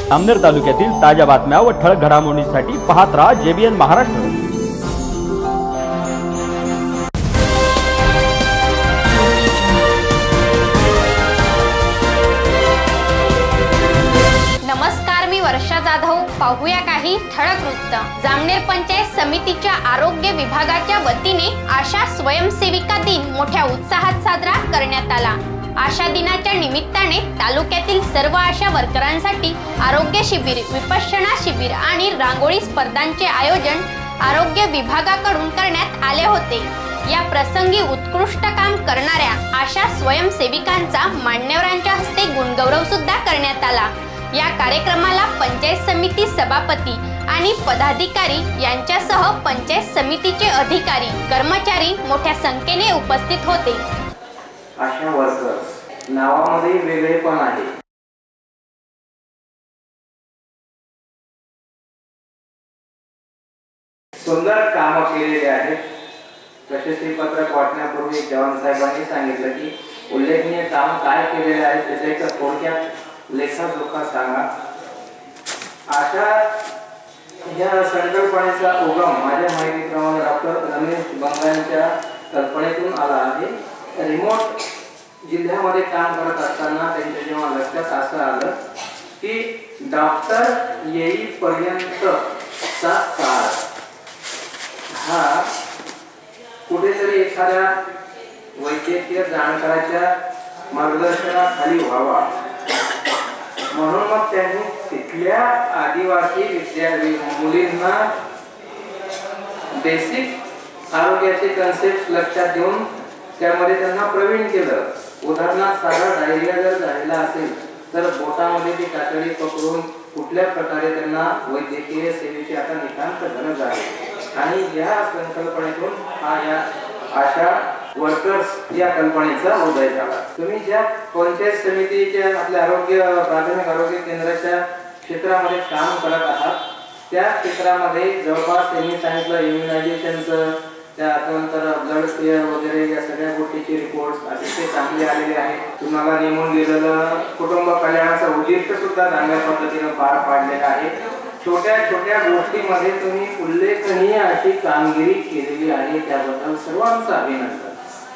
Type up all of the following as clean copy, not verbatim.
अमनेर तालुक्यातील ताज्या बातम्या व ठळक घडामोडींसाठी पाहत राहा JBN महाराष्ट्र। नमस्कार, मी वर्षा जाधव। पाहूया काही ठळक वृत्त। जामनेर पंचायत समितीच्या आरोग्य विभागाच्या वतीने आशा स्वयंसेविका दिन मोठ्या उत्साहात साजरा करण्यात आला। आशा दिनाच्या निमित्ताने तालुक्यातील सर्व आशा वर्करांसाठी आरोग्य शिबिर, विपश्यना शिबिर आणि रांगोळी स्पर्धांचे आयोजन आरोग्य विभागाकडून करण्यात आले होते। या प्रसंगी उत्कृष्ट काम करणाऱ्या आशा स्वयंसेविकांचा मान्यवरांच्या हस्ते गुणगौरव सुद्धा करण्यात आला। या कार्यक्रमाला पंचायत समिती सभापती आणि पदाधिकारी यांच्यासह पंचायत समितीचे अधिकारी, कर्मचारी मोठ्या संख्येने उपस्थित होते। आशा वर्कर्स नावामध्ये वेगळेपण आहे। सुंदर काम केलेले आहेत। प्रशस्ती पत्रक वाटण्यापूर्वी जवान साहेबांनी सांगितलं की उल्लेखनीय काम काय केलेले आहे त्याचा एक थोडक्यात लेखाजोखा सांगा। आशा या संकल्पनेचा उगम माझ्या माहितीप्रमाणे डॉक्टर रमेश बंगांच्या कल्पनेतून आला आहे। रिमोट जिल्ह्यामध्ये काम करत असताना त्यांच्या जेव्हा लक्षात असं आलं की डॉक्टर येईपर्यंतचा काळ हा कुठेतरी एखाद्या वैद्यकीय जाणकाराच्या मार्गदर्शनाखाली व्हावा, म्हणून मग त्यांनी तिथल्या आदिवासी मुलींना बेसिक आरोग्याचे कन्सेप्ट लक्षात घेऊन त्यामध्ये त्यांना प्रवीण केलं। उदाहरणार्थ साधा डायरिया जर झालेला असेल तर बोटामध्ये ती कातडी पकडून कुठल्या प्रकारे त्यांना वैद्यकीय सेवेची आता नितांत गरज आहे। आणि या संकल्पनेतून या आशा वर्कर्स या कल्पनेचा उदय झाला। तुम्ही ज्या पंचायत समितीच्या आपल्या प्राथमिक आरोग्य केंद्राच्या क्षेत्रामध्ये काम करत आहात त्या क्षेत्रामध्ये जवळपास त्यांनी सांगितलं इम्युनायझेशनचं, त्यानंतर ब्लड स्पेअर वगैरे या सगळ्या गोष्टीचे रिपोर्ट्स अतिशय चांगले आलेले आहेत। तुम्हाला नेमून दिलेलं कुटुंब कल्याणाचं उद्दिष्ट सुद्धा चांगल्या पद्धतीने पार पाडलेलं आहे। छोट्या छोट्या गोष्टीमध्ये तुम्ही उल्लेखनीय अशी कामगिरी केलेली आहे, त्याबद्दल सर्वांचं अभिनंदन।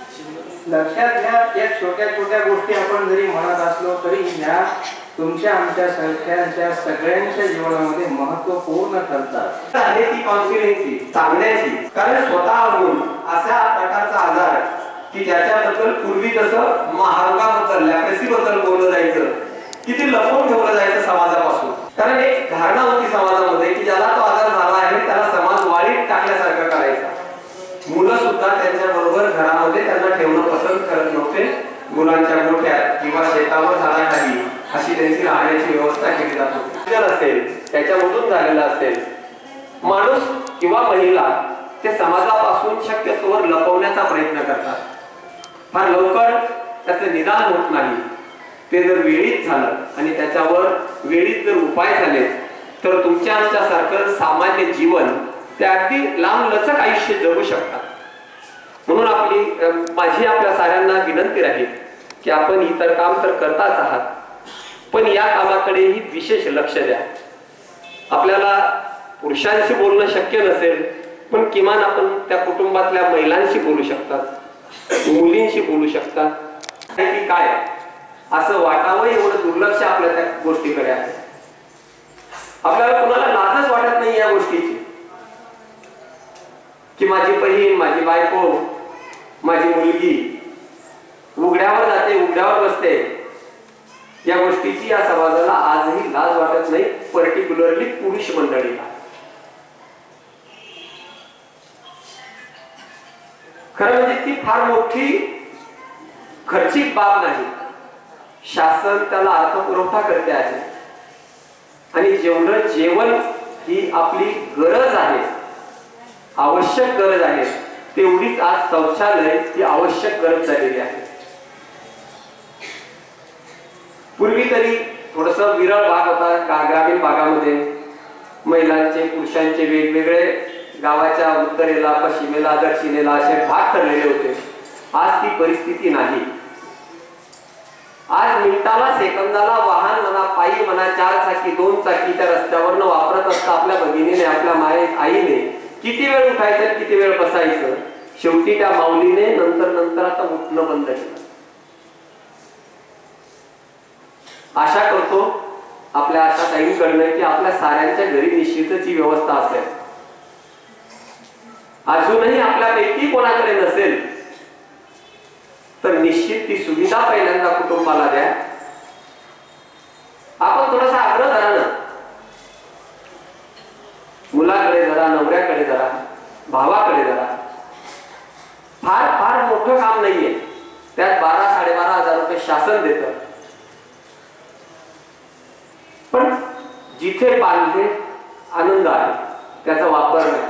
लक्षात घ्या, या छोट्या छोट्या गोष्टी आपण जरी म्हणत असलो तरी ह्या तुमच्या आमच्या संख्यांच्या सगळ्यांच्या जीवनामध्ये महत्त्वपूर्ण ठरतात। आहे ती कॉन्फिडन्सची सांगण्याची, कारण स्वतःहून अशा प्रकारचा आजार की ज्याच्याबद्दल पूर्वी कसं महारोगाबद्दल लॅप्रेसीबद्दल बोललं जायचं, किती लपवून ठेवलं जायचं समाजापासून। कारण एक धारणा होती समाजामध्ये की ज्याला तो आजार झाला आहे त्याला समाज वाळीत टाकल्यासारखं करायचा। मुलं सुद्धा त्यांच्या बरोबर घरामध्ये त्यांना ठेवणं पसंत करत नव्हते। मुलांच्या गोठ्यात किंवा शेतावर झाडाखाली अशी त्यांची राहण्याची व्यवस्था केली जात होती। असेल त्याच्यामधून झालेला असेल माणूस किंवा महिला ते समाजापासून शक्यतोवर लपवण्याचा प्रयत्न करतात। फार लवकर त्याचं निदान होत नाही। ते जर वेळीच झालं आणि त्याच्यावर वेळीच जर उपाय झाले तर तुमच्या आमच्यासारखं सामान्य जीवन ते अगदी लांब लचक आयुष्य जगू शकतात। म्हणून माझी आपल्या साऱ्यांना विनंती राहील की आपण इतर काम तर करताच आहात, पण या कामाकडेही विशेष लक्ष द्या। आपल्याला पुरुषांशी बोलणं शक्य नसेल पण किमान आपण त्या कुटुंबातल्या महिलांशी बोलू शकतात, मुलींशी बोलू शकतात। काय असं वाटावं एवढं दुर्लक्ष आपल्या त्या गोष्टीकडे आहे। आपल्याला कुणाला लाजच वाटत नाही या गोष्टीची की माझी बहीण, माझी बायको, माझी मुलगी उघड्यावर जाते, उघड्यावर बसते। या गोष्टीची या समाजाला आजही लाज वाटत नाही, पर्टिक्युलरली पुरुष मंडळीला। खरं म्हणजे ती फार मोठी खर्चिक बाब नाही। शासन त्याला अर्थपुरवठा करते आहे आणि जेवढं जेवण ही आपली गरज आहे, आवश्यक गरज आहे, तेवढीच आज शौचालय ही आवश्यक गरज झालेली आहे। पूर्वी तरी थोडस विरळ भाग होता, ग्रामीण भागामध्ये महिलांचे पुरुषांचे वेगवेगळे गावाच्या उत्तरेला, पश्चिमेला, दक्षिणेला असे भाग ठरलेले होते। आज ती परिस्थिती नाही। आज मिनिटाला सेकंदाला वाहन म्हणा, पायी चाकी म्हणा, 4 चाकी 2 चाकी त्या रस्त्यावरनं वापरत असता आपल्या भगिनीने, आपल्या आईने किती वेळ उठायचं, किती वेळ बसायचं. शेवटी त्या माऊलीने नंतर आता उठणं बंद केलं. आशा करतो आपल्या अशा ताईंकडनं की आपल्या साऱ्यांच्या घरी निश्चितच ही व्यवस्था असेल. अजूनही आपल्यापैकी कोणाकडे नसेल तर निश्चित ती सुविधा पहिल्यांदा कुटुंबाला द्या. आपण थोडासा आग्रह करा ना, मुलाकडे जरा, नवऱ्याकडे जरा, भावाकडे जरा. फार फार मोठं काम नाहीये, त्यात 12-12.5 हजार रुपये शासन देतं. पण जिथे बांधले आनंद आहे त्याचा वापर नाही.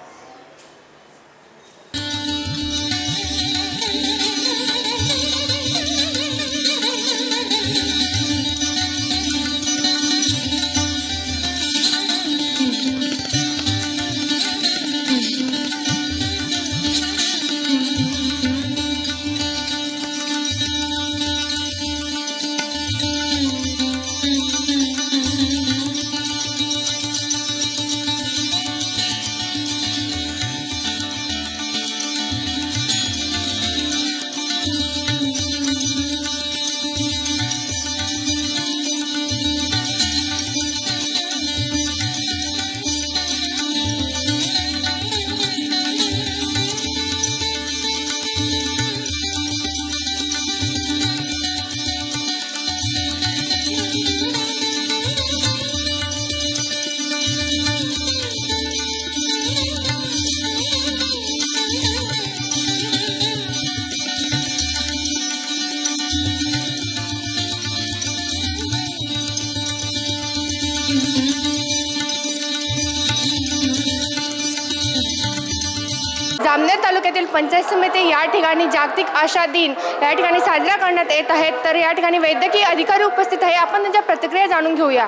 जामनेर तालुक्यातील पंचायत समिती या ठिकाणी जागतिक आशा दिन या ठिकाणी साजरा करण्यात येत आहेत. तर या ठिकाणी वैद्यकीय अधिकारी उपस्थित आहे. आपण त्यांच्या प्रतिक्रिया जाणून घेऊया.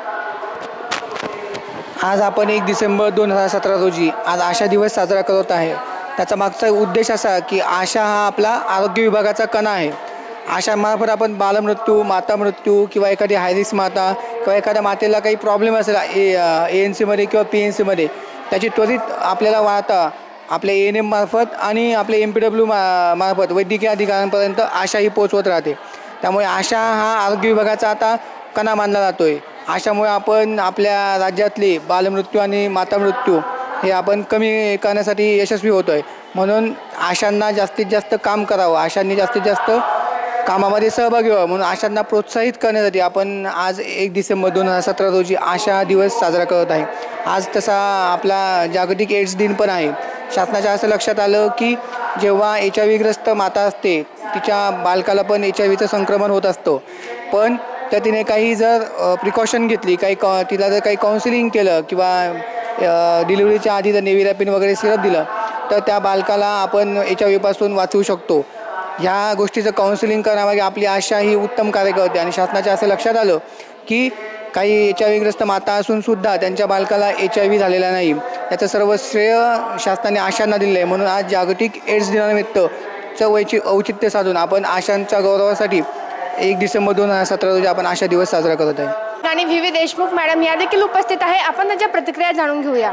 आज आपण 1 डिसेंबर 2017 रोजी आज आशा दिवस साजरा करत आहे. त्याचा मागचा उद्देश असा की आशा हा आपला आरोग्य विभागाचा कणा आहे. आशामार्फत आपण बालमृत्यू, माता मृत्यू किंवा एखादी हायरिस्क माता किंवा एखाद्या मातेला काही प्रॉब्लेम असेल ANC किंवा PNCमध्ये त्याची त्वरित आपल्याला वार्ता आपल्या ANM मार्फत आणि आपले MPW मार्फत वैद्यकीय अधिकाऱ्यांपर्यंत आशा ही पोहोचवत राहते. त्यामुळे आशा हा आरोग्य विभागाचा आता कणा मानला जातो आहे. आशामुळे आपण आपल्या राज्यातले बालमृत्यू आणि माता मृत्यू हे आपण कमी करण्यासाठी यशस्वी होतो आहे. म्हणून आशांना जास्तीत जास्त काम करावं, आशांनी जास्तीत जास्त कामामध्ये सहभागी व्हावं म्हणून आशांना प्रोत्साहित करण्यासाठी आपण आज 1 डिसेंबर 2017 रोजी आशा दिवस साजरा करत आहे. आज तसा आपला जागतिक एड्स दिन पण आहे. शासनाच्या असं लक्षात आलं की जेव्हा HIV ग्रस्त माता असते तिच्या बालकाला पण HIVचं संक्रमण होत असतं. पण तर तिने काही जर प्रिकॉशन घेतली, तिला जर काही काउन्सिलिंग केलं किंवा डिलिव्हरीच्या आधी जर नेव्हिरॅपिन वगैरे सिरप दिलं तर त्या बालकाला आपण HIV वाचवू शकतो. ह्या गोष्टीचं काउन्सिलिंग करण्यामागे आपली आशा ही उत्तम कार्य करते. आणि शासनाच्या असं लक्षात आलं की काही HIV ग्रस्त माता असूनसुद्धा त्यांच्या बालकाला HIV झालेला नाही. याचं सर्व श्रेय शासनाने आशांना दिलं आहे. म्हणून आज जागतिक एड्स दिनानिमित्त औचित्य साधून आपण आशांच्या गौरवासाठी 1 डिसेंबर 2017 रोजी आपण आशा दिवस साजरा करत आहे. आणि VV देशमुख मॅडम या देखील उपस्थित आहे. आपण त्यांच्या प्रतिक्रिया जाणून घेऊया.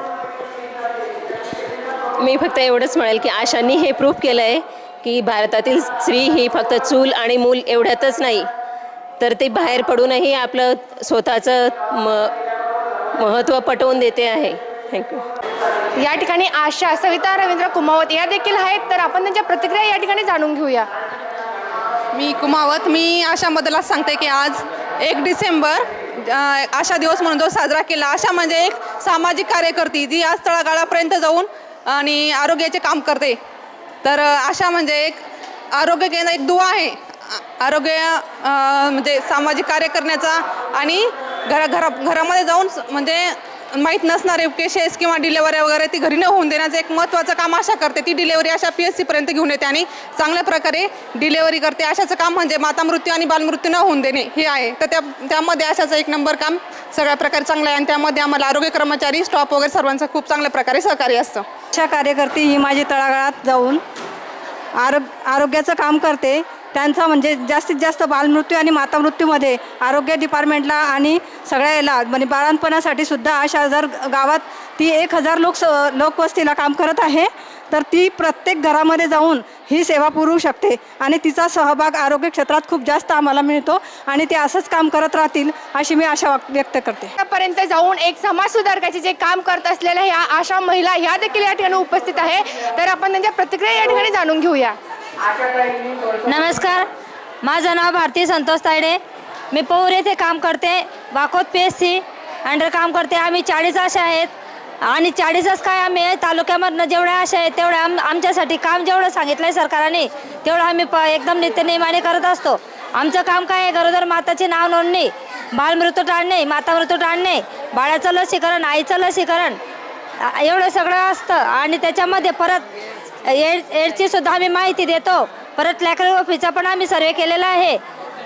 मी फक्त एवढंच म्हणेल की आशांनी हे प्रूव्ह केलं आहे की भारतातील स्त्री ही फक्त चूल आणि मूल एवढ्यातच नाही तर ते बाहेर पडूनही आपलं स्वतःचं महत्त्व पटवून देते आहे. थँक्यू. या ठिकाणी आशा सविता रवींद्र कुमावत या देखील आहेत. तर आपण त्यांच्या प्रतिक्रिया या ठिकाणी जाणून घेऊया. मी कुमावत, मी आशाबद्दल सांगते की आज 1 डिसेंबर आशा दिवस म्हणून जो साजरा केला. आशा म्हणजे एक सामाजिक कार्यकर्ती जी आज तळागाळापर्यंत जाऊन आणि आरोग्याचे काम करते. तर आशा म्हणजे एक आरोग्य केंद्र, एक दुवा आहे. आरोग्य म्हणजे सामाजिक कार्य करण्याचा आणि घरामध्ये जाऊन म्हणजे माहीत नसणारे केसेस किंवा डिलेवरी वगैरे ती घरी न होऊन देण्याचं एक महत्त्वाचं काम आशा करते. ती डिलेवरी अशा PSCपर्यंत घेऊन येते आणि चांगल्या प्रकारे डिलेवरी करते. आशाचं काम म्हणजे माता मृत्यू आणि बालमृत्यू न होऊन देणे हे आहे. तर त्यामध्ये आशाचं 1 नंबर काम सगळ्या प्रकारे चांगलं आहे. आणि त्यामध्ये आम्हाला आरोग्य कर्मचारी, स्टॉफ वगैरे सर्वांचं खूप चांगल्या प्रकारे सहकार्य असतं. आशा कार्यकर्ती ही माझी तळागाळात जाऊन आरोग्याचं काम करते. त्यांचा म्हणजे जास्तीत जास्त बालमृत्यू आणि मातामृत्यूमध्ये आरोग्य डिपार्टमेंटला आणि सगळ्याला म्हणजे बाळंतपणासाठी सुद्धा आशा जर गावात ती 1000 लोकवस्तीला काम करत आहे, तर ती प्रत्येक घरामध्ये जाऊन ही सेवा पुरवू शकते आणि तिचा सहभाग आरोग्य क्षेत्रात खूप जास्त आम्हाला मिळतो आणि ते असंच काम करत राहतील अशी मी आशा व्यक्त करते. पर्यंत जाऊन एक समाज सुधारकाचे जे काम करत असलेल्या ह्या आशा महिला ह्या देखील या ठिकाणी उपस्थित आहे, तर आपण त्यांच्या प्रतिक्रिया या ठिकाणी जाणून घेऊया. नमस्कार, माझं नाव भारती संतोष तायडे. मी पौर येथे काम करते, वाकोद PSC अंडर काम करते. आम्ही 40 आशा आहेत आणि 40च काय आम्ही तालुक्यामधनं जेवढ्या आशा आहेत तेवढ्या आमच्यासाठी काम जेवढं सांगितलं आहे सरकारने तेवढं आम्ही एकदम नित्यनेमाने करत असतो. आमचं काम काय आहे, गरोदर माताचे नाव नोंदणी, बालमृत्यू टाळणे, मातामृत्यू टाळणे, बाळाचं लसीकरण, आईचं लसीकरण एवढं सगळं असतं. आणि त्याच्यामध्ये परत एड्सची सुद्धा आम्ही माहिती देतो. परत लॅक्रोफीचा पण आम्ही सर्वे केलेला आहे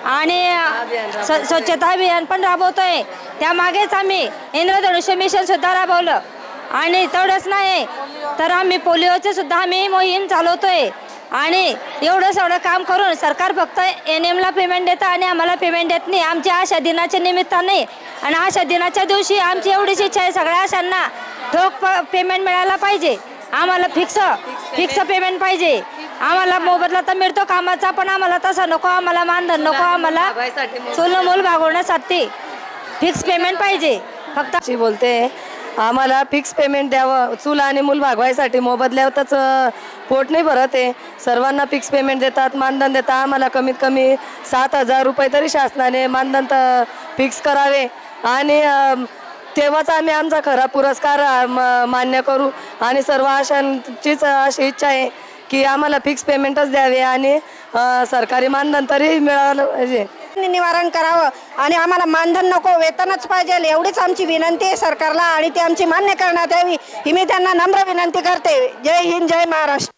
आणि स्वच्छता अभियान पण राबवतोय. त्यामागेच आम्ही इंद्रधनुष्य मिशन सुद्धा राबवलं आणि तेवढंच नाही तर आम्ही पोलिओचे सुद्धा आम्ही मोहीम चालवतोय. आणि एवढं सगळं काम करून सरकार फक्त NMला पेमेंट देतं आणि आम्हाला पेमेंट देत नाही. आमच्या आशा दिनाच्या निमित्ताने आणि आशा दिनाच्या दिवशी आमची एवढीच इच्छा आहे, सगळ्या आशांना ठोक पेमेंट मिळायला पाहिजे. आम्हाला फिक्स पेमेंट पाहिजे. आम्हाला मोबदला तर मिळतो कामाचा, पण आम्हाला तसं नको, आम्हाला मानधन नको, आम्हाला चूल मूल भागवण्यासाठी फिक्स पेमेंट पाहिजे. फक्त बोलते आम्हाला फिक्स पेमेंट द्यावं. चूल आणि मूल भागवायसाठी मोबदल्यावरच पोट नाही भरत आहे. सर्वांना फिक्स पेमेंट देतात, मानधन देतात. आम्हाला कमीत कमी 7000 रुपये तरी शासनाने मानधन फिक्स करावे आणि तेव्हाच आम्ही आमचा खरा पुरस्कार मान्य करू. आणि सर्व आशांचीच अशी इच्छा आहे की आम्हाला फिक्स पेमेंटच द्यावे आणि सरकारी मानधन तरी मिळालं पाहिजे. निवारण करावं आणि आम्हाला मानधन नको, वेतनच पाहिजे एवढीच आमची विनंती आहे सरकारला आणि ती आमची मान्य करण्यात यावी ही मी त्यांना नम्र विनंती करते. जय हिंद, जय महाराष्ट्र.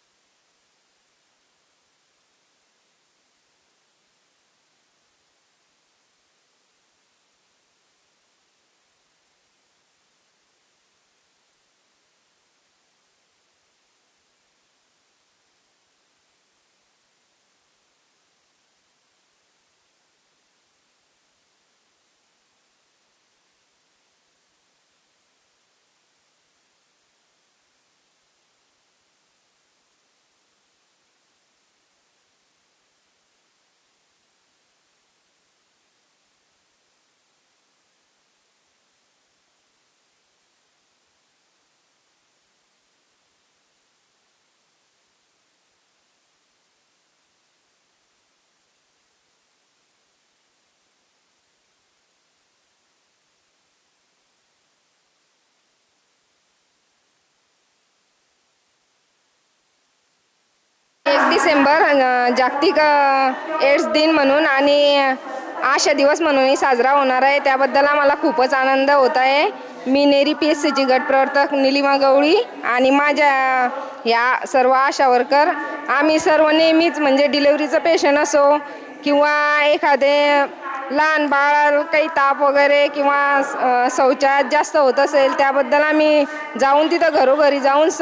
डिसेंबर जागतिक एड्स दिन म्हणून आणि आशा दिवस म्हणूनही साजरा होणार आहे. त्याबद्दल आम्हाला खूपच आनंद होत आहे. मी नेरी PSCची गट प्रवर्तक निलिमा गवळी आणि माझ्या या सर्व आशा वर्कर आम्ही सर्व नेहमीच म्हणजे डिलेवरीचं पेशंट असो किंवा एखादे लहान बाळ काही ताप वगैरे किंवा शौचात जास्त होत असेल त्याबद्दल आम्ही जाऊन तिथं घरोघरी जाऊन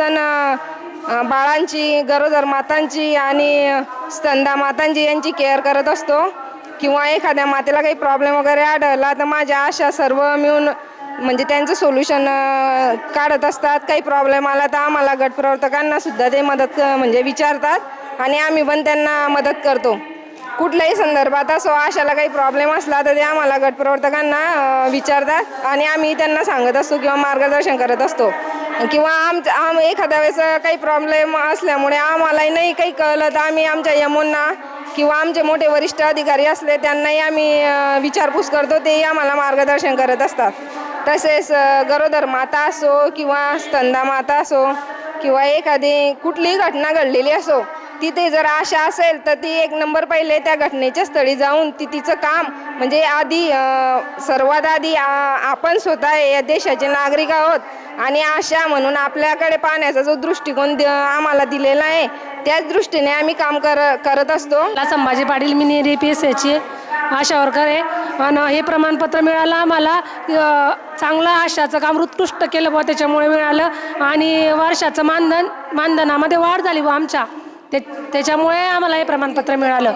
बाळांची, गरोदर मातांची आणि स्तनदा मातांची यांची केअर करत असतो. किंवा एखाद्या मातेला काही प्रॉब्लेम वगैरे आढळला तर माझ्या आशा सर्व मिळून म्हणजे त्यांचं सोल्युशन काढत असतात. काही प्रॉब्लेम आला तर आम्हाला गट प्रवर्तकांना सुद्धा ते मदत म्हणजे विचारतात आणि आम्ही पण त्यांना मदत करतो. कुठल्याही संदर्भात असो आशाला काही प्रॉब्लेम असला तर ते आम्हाला गट प्रवर्तकांना विचारतात आणि आम्ही त्यांना सांगत असतो किंवा मार्गदर्शन करत असतो. किंवा एखाद्या वेळेस काही प्रॉब्लेम असल्यामुळे आम्हालाही नाही काही कळलं तर आम्ही आमच्या यमोंना किंवा आमचे मोठे वरिष्ठ अधिकारी असले त्यांनाही आम्ही विचारपूस करतो, तेही आम्हाला मार्गदर्शन करत असतात. तसेच गरोदर माता असो किंवा स्तनदा माता असो किंवा एखादी कुठलीही घटना घडलेली असो तिथे जर आशा असेल तर ती एक नंबर पहिले त्या घटनेच्या स्थळी जाऊन तिचं काम म्हणजे आधी सर्वात आधी आपण स्वतः या देशाचे नागरिक आहोत आणि आशा म्हणून आपल्याकडे पाहण्याचा जो दृष्टिकोन आम्हाला दिलेला आहे त्याच दृष्टीने आम्ही काम करत असतो. संभाजी पाटील, मी नेरी PSCची आशा वर्कर आहे आणि हे प्रमाणपत्र मिळालं आम्हाला. चांगलं आशाचं काम उत्कृष्ट केलं बुवा त्याच्यामुळे मिळालं आणि वर्षाचं मानधनामध्ये वाढ झाली बुवा आमच्या. त्याच्यामुळे आम्हाला हे प्रमाणपत्र मिळालं.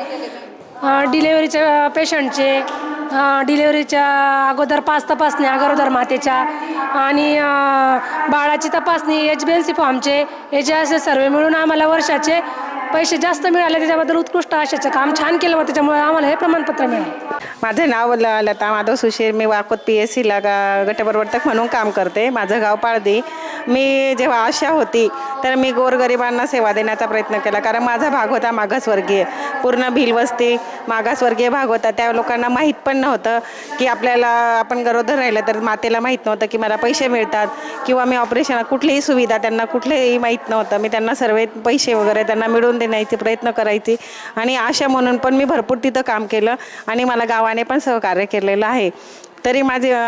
डिलेवरीच्या पेशंटचे डिलेवरीच्या अगोदर 5 तपासण्या गरोदर मातेच्या आणि बाळाची तपासणी HbA1c फॉर्मचे याचे असे सर्व मिळून आम्हाला वर्षाचे पैसे जास्त मिळाले. त्याच्याबद्दल उत्कृष्ट आशाचं काम छान केलं व त्याच्यामुळे आम्हाला हे प्रमाणपत्र मिळालं. माझं नाव लता माधव सुशीर. मी वाकोद PSCला गटप्रवर्तक म्हणून काम करते. माझं गाव पाळदी. मी जेव्हा आशा होती तर मी गोरगरिबांना सेवा देण्याचा प्रयत्न केला, कारण माझा भाग होता मागासवर्गीय, पूर्ण भिलवस्ती मागासवर्गीय भाग होता. त्या लोकांना माहीत पण नव्हतं की आपण गरोदर राहिलं तर मातेला माहीत नव्हतं की मला पैसे मिळतात किंवा मी ऑपरेशन कुठलीही सुविधा त्यांना कुठलेही माहीत नव्हतं. मी त्यांना सर्व पैसे वगैरे त्यांना मिळवून देण्याचे प्रयत्न करायची आणि आशा म्हणून पण मी भरपूर तिथं काम केलं आणि मला गावाने पण सहकार्य केलेलं आहे. तरी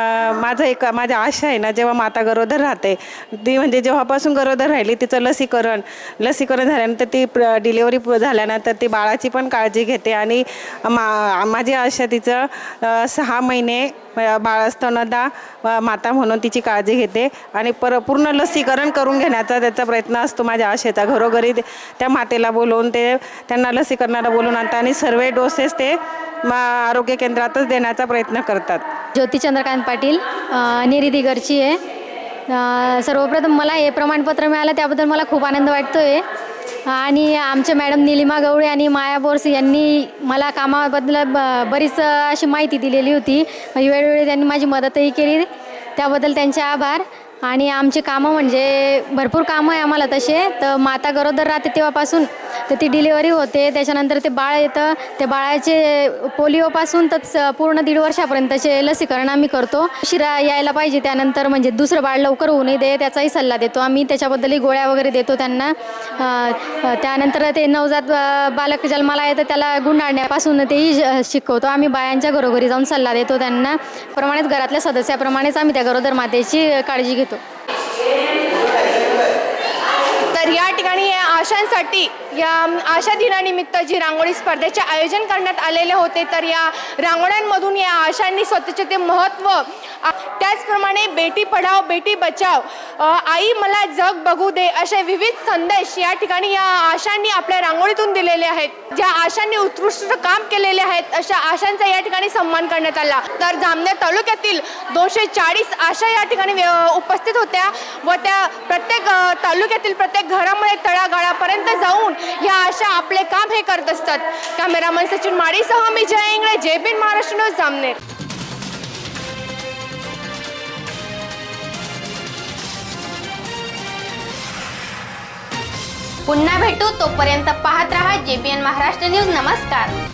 माझी आशा आहे ना, जेव्हा माता गरोदर राहते ती म्हणजे जेव्हापासून गरोदर राहिली तिचं लसीकरण झाल्यानंतर ती डिलिव्हरी झाल्यानंतर ती बाळाची पण काळजी घेते आणि माझी आशा तिचं 6 महिने बाळास्तनदा माता म्हणून तिची काळजी घेते आणि पूर्ण लसीकरण करून घेण्याचा त्याचा प्रयत्न असतो माझ्या आशेचा. घरोघरी त्या मातेला बोलवून त्यांना लसीकरणाला बोलवून आणतात आणि सर्व डोसेस ते आरोग्य केंद्रातच देण्याचा प्रयत्न करतात. ज्योती चंद्रकांत पाटील, निरीदिगरची आहे. सर्वप्रथम मला हे प्रमाणपत्र मिळालं त्याबद्दल मला खूप आनंद वाटतो आहे आणि आमच्या मॅडम निलिमा गवळे आणि माया बोरसे यांनी मला कामाबद्दल बरीच अशी माहिती दिलेली होती. वेळोवेळी त्यांनी माझी मदतही केली, त्याबद्दल त्यांचे आभार. आणि आमचे कामं म्हणजे भरपूर कामं आहे आम्हाला तसे. तर माता गरोदर राहते तेव्हापासून तर ती डिलिव्हरी होते, त्याच्यानंतर ते बाळ येतं, त्या बाळाचे पोलिओपासून तर पूर्ण 1.5 वर्षापर्यंतचे लसीकरण आम्ही करतो. उशिरा यायला पाहिजे, त्यानंतर म्हणजे दुसरं बाळ लवकर होऊ नये दे त्याचाही सल्ला देतो आम्ही. त्याच्याबद्दलही गोळ्या वगैरे देतो त्यांना. त्यानंतर ते नवजात बालक जन्माला येतं त्याला गुंडाळण्यापासून तेही शिकवतो आम्ही. बायांच्या घरोघरी जाऊन सल्ला देतो त्यांना. प्रमाणेच घरातल्या सदस्याप्रमाणेच आम्ही त्या गरोदर मातेची काळजी घेतो. तर या ठिकाणी या आशांसाठी या आशा दिनानिमित्त जी रांगोळी स्पर्धेचे आयोजन करण्यात आलेले होते, तर या रांगोळ्यांमधून या आशांनी स्वतःचे ते महत्त्व, त्याचप्रमाणे बेटी पढाओ बेटी बचाओ, आई मला जग बघू दे असे विविध संदेश या ठिकाणी या आशांनी आपल्या रांगोळीतून दिलेले आहेत. ज्या आशांनी उत्कृष्ट काम केलेले आहेत अशा आशांचा या ठिकाणी सन्मान करण्यात आला. तर जामनेर तालुक्यातील 240 आशा या ठिकाणी उपस्थित होत्या व त्या प्रत्येक तालुक्यातील प्रत्येक घरामध्ये तळागाळापर्यंत जाऊन या आशा आपले काम हे करत असतात. कॅमेरामन सचिन माडीसह मी जय इंगळे, JBN महाराष्ट्र न्यूज, जामनेर. पुन्हा भेटू, तोपर्यंत पाहत रहा JBN महाराष्ट्र न्यूज. नमस्कार.